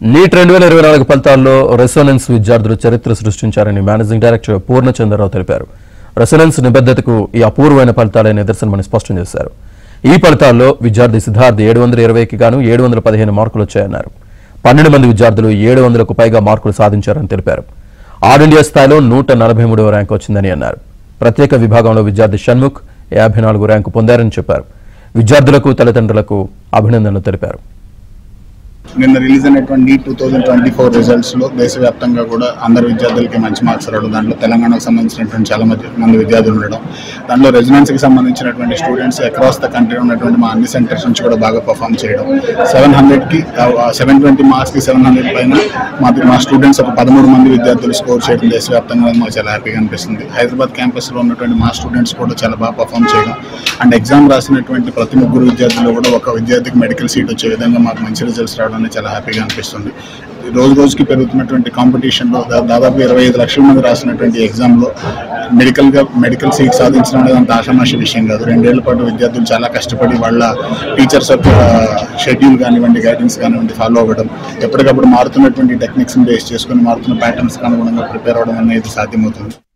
Neat 2024 ఫలితాల్లో resonance విద్యార్థులు చరిత్ర సృష్టించారని మేనేజింగ్ డైరెక్టర్ పూర్ణచంద్రరావు తెలిపారు. రెసొనెన్స్ నిబద్ధతకు ఈ అపూర్వమైన ఫలితాలే నిదర్శనమని స్పష్టం చేశారు. ఈ ఫలితాల్లో విద్యార్థి సిద్ధార్థ్ 720కి గాను 715 మార్కులు వచ్చాయన్నారు. 12 మంది విద్యార్థులు 700కు పైగా మార్కులు సాధించారని తెలిపారు. ఆల్ ఇండియా స్థాయిలో 143వ ర్యాంకు వచ్చిందని అన్నారు. ప్రత్యేక విభాగంలో విద్యార్థి షణ్ముఖ్ 54 ర్యాంకు పొందారని చెప్పారు. విద్యార్థులకు తల్లిదండ్రులకు అభినందనలు తెలిపారు. నిన్న రిలీజ్ అయినటువంటి నీట్ 2024 రిజల్ట్స్లో దేశవ్యాప్తంగా కూడా అందరు విద్యార్థులకి మంచి మార్క్స్ రావడం, దాంట్లో తెలంగాణకు సంబంధించినటువంటి చాలా మంది విద్యార్థులు ఉండడం, దాంట్లో రెసిడెన్స్కి సంబంధించినటువంటి స్టూడెంట్స్ అక్రాస్ ద కంట్రీ ఉన్నటువంటి మా అన్ని సెంటర్స్ నుంచి కూడా బాగా పర్ఫామ్ చేయడం, 700కి 720 మార్క్స్కి 700 పైన మా స్టూడెంట్స్ ఒక 13 మంది విద్యార్థులు స్కోర్ చేయడం దేశవ్యాప్తంగా మాకు చాలా హ్యాపీగా అనిపిస్తుంది. హైదరాబాద్ క్యాంపస్లో ఉన్నటువంటి మా స్టూడెంట్స్ కూడా చాలా బాగా పర్ఫామ్ చేయడం అండ్ ఎగ్జామ్ రాసినటువంటి ప్రతి ముగ్గురు విద్యార్థులు కూడా ఒక విద్యార్థికి మెడికల్ సీట్ వచ్చే విధంగా మాకు మంచి రిజల్ట్స్ రావడం చాలా హ్యాపీగా అనిపిస్తుంది. రోజుకి పెరుగుతున్నటువంటి కాంపిటీషన్లో దాదాపు 25 లక్షల మంది రాసినటువంటి ఎగ్జామ్లో మెడికల్ సీట్ సాధించడం అనేది అంత ఆషామాషి విషయం కాదు. 2 ఏళ్ల పాటు విద్యార్థులు చాలా కష్టపడి వాళ్ళ టీచర్స్ యొక్క షెడ్యూల్ కానివ్వండి, గైడెన్స్ కానివ్వండి ఫాలో అవ్వడం, ఎప్పటికప్పుడు మారుతున్నటువంటి టెక్నిక్స్ని బేస్ చేసుకుని మారుతున్న ప్యాటర్న్స్కి అనుగుణంగా ప్రిపేర్ అవ్వడం అనేది సాధ్యమవుతుంది.